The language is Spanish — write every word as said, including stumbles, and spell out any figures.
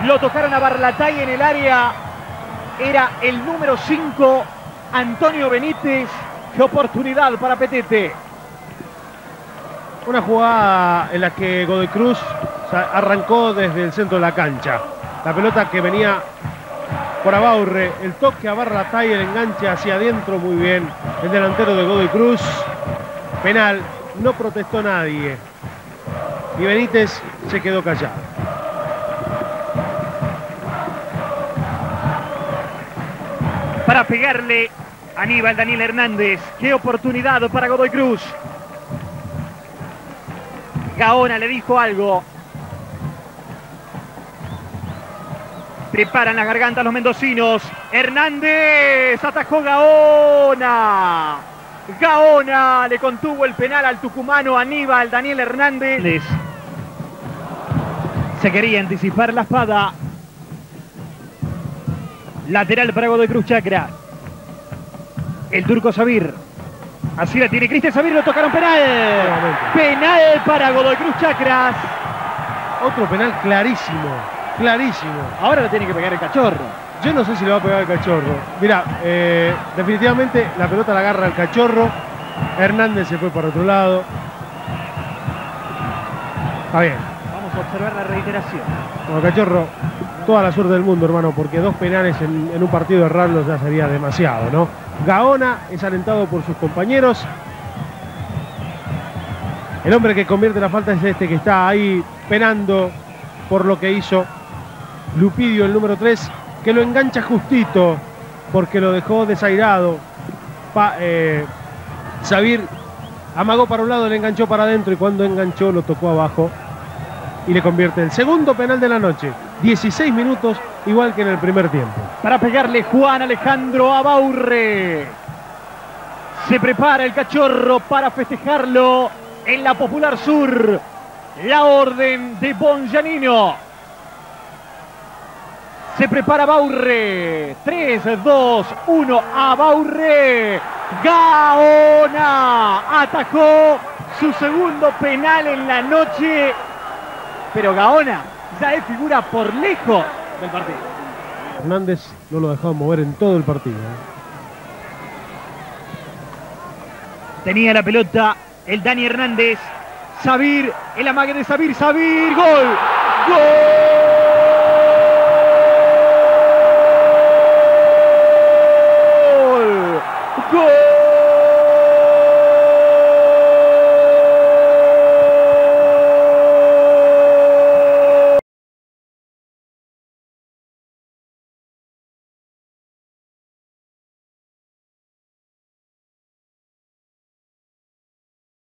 Lo tocaron a Barlatay en el área. Era el número cinco, Antonio Benítez. Qué oportunidad para Petete. Una jugada en la que Godoy Cruz arrancó desde el centro de la cancha. La pelota que venía por Abaurre, el toque a Barlatay, el enganche hacia adentro, muy bien. El delantero de Godoy Cruz. Penal, no protestó nadie. Y Benítez se quedó callado. Para pegarle Aníbal Daniel Hernández. Qué oportunidad para Godoy Cruz. Gaona le dijo algo. Preparan las gargantas los mendocinos. Hernández atajó Gaona. Gaona le contuvo el penal al tucumano Aníbal Daniel Hernández. Se quería anticipar la espada. Lateral para Godoy Cruz Chacra. El turco Sabir. Así la tiene Cristian Sabir, lo tocaron penal. Penal para Godoy Cruz Chacras. Otro penal clarísimo, clarísimo. Ahora lo tiene que pegar el Cachorro. Yo no sé si le va a pegar el Cachorro. Mirá, eh, definitivamente la pelota la agarra el Cachorro. Hernández se fue para otro lado. Está bien. Vamos a observar la reiteración. Como Cachorro, toda la suerte del mundo, hermano, porque dos penales en, en un partido de errarlos ya sería demasiado, ¿no? Gaona es alentado por sus compañeros. El hombre que convierte la falta es este que está ahí penando por lo que hizo Lupidio, el número tres, que lo engancha justito porque lo dejó desairado. Pa, eh, Sabir amagó para un lado, le enganchó para adentro y cuando enganchó lo tocó abajo y le convierte el segundo penal de la noche. dieciséis minutos, igual que en el primer tiempo. Para pegarle Juan Alejandro Abaurre. Se prepara el Cachorro para festejarlo en la Popular Sur. La orden de Bonjanino. Se prepara Abaurre. tres, dos, uno. Abaurre. Gaona atajó su segundo penal en la noche. Pero Gaona ya es figura por lejos del partido. Hernández no lo dejaba mover en todo el partido. Tenía la pelota el Dani Hernández. Sabir, el amague de Sabir. Sabir, gol. ¡Gol!